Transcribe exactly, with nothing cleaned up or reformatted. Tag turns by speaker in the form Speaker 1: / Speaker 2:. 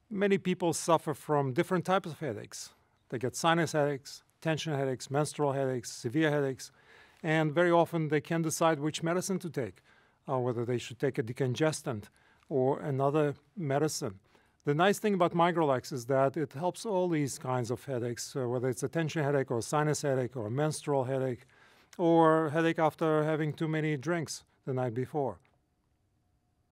Speaker 1: Many people suffer from different types of headaches. They get sinus headaches, tension headaches, menstrual headaches, severe headaches, and very often they can't decide which medicine to take, uh, whether they should take a decongestant or another medicine. The nice thing about Migralex is that it helps all these kinds of headaches, uh, whether it's a tension headache or a sinus headache or a menstrual headache or headache after having too many drinks the night before.